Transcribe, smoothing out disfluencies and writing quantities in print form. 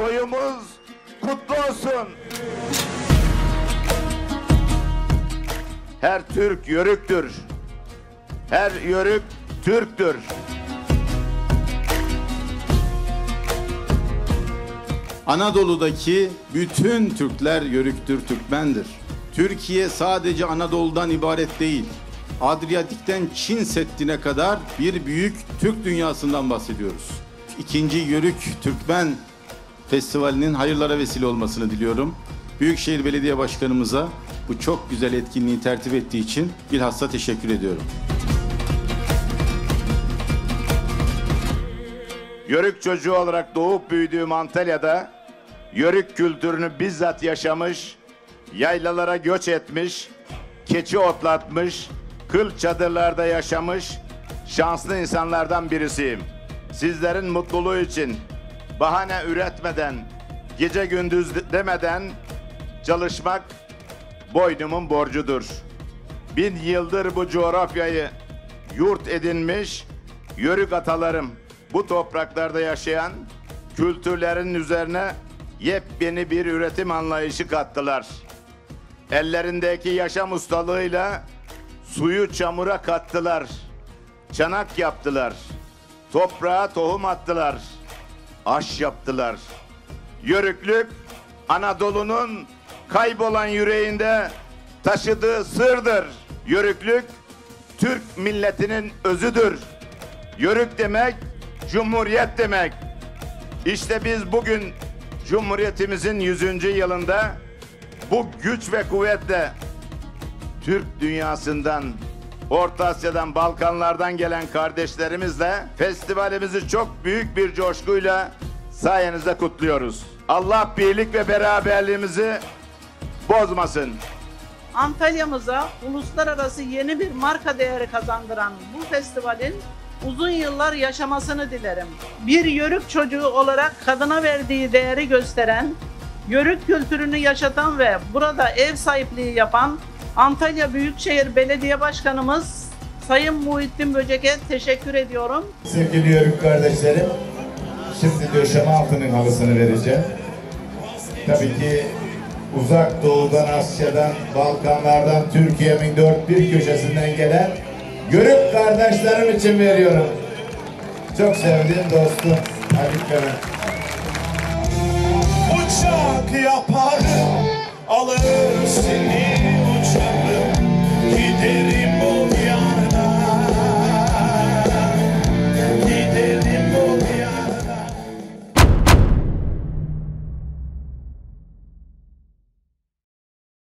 soyumuz kutlu olsun. Her Türk yörüktür. Her yörük Türktür. Anadolu'daki bütün Türkler yörüktür, Türkmendir. Türkiye sadece Anadolu'dan ibaret değil. Adriyatik'ten Çin Seddi'ne kadar bir büyük Türk dünyasından bahsediyoruz. İkinci Yörük Türkmen Festivali'nin hayırlara vesile olmasını diliyorum. Büyükşehir Belediye Başkanımıza bu çok güzel etkinliği tertip ettiği için bilhassa teşekkür ediyorum. Yörük çocuğu olarak doğup büyüdüğüm Antalya'da yörük kültürünü bizzat yaşamış, yaylalara göç etmiş, keçi otlatmış, kıl çadırlarda yaşamış şanslı insanlardan birisiyim. Sizlerin mutluluğu için bahane üretmeden, gece gündüz demeden çalışmak boynumun borcudur. 1000 yıldır bu coğrafyayı yurt edinmiş yörük atalarım bu topraklarda yaşayan kültürlerin üzerine yepyeni bir üretim anlayışı kattılar. Ellerindeki yaşam ustalığıyla suyu çamura kattılar. Çanak yaptılar. Toprağa tohum attılar. Aş yaptılar. Yörüklük Anadolu'nun kaybolan yüreğinde taşıdığı sırdır. Yörüklük Türk milletinin özüdür. Yörük demek Cumhuriyet demek. İşte biz bugün Cumhuriyetimizin 100. yılında bu güç ve kuvvetle Türk dünyasından, Orta Asya'dan, Balkanlardan gelen kardeşlerimizle festivalimizi çok büyük bir coşkuyla sayenizde kutluyoruz. Allah birlik ve beraberliğimizi bozmasın. Antalya'mıza uluslararası yeni bir marka değeri kazandıran bu festivalin uzun yıllar yaşamasını dilerim. Bir yörük çocuğu olarak kadına verdiği değeri gösteren, yörük kültürünü yaşatan ve burada ev sahipliği yapan Antalya Büyükşehir Belediye Başkanımız Sayın Muhittin Böcek'e teşekkür ediyorum. Sevgili yörük kardeşlerim, şimdi döşeme altının halısını vereceğim. Tabii ki Uzak Doğu'dan, Asya'dan, Balkanlardan, Türkiye'nin dört bir köşesinden gelen yörük kardeşlerim için veriyorum. Çok sevdiğim dostum Haluk Levent. Uçak yaparım, alır seni uçarım, giderim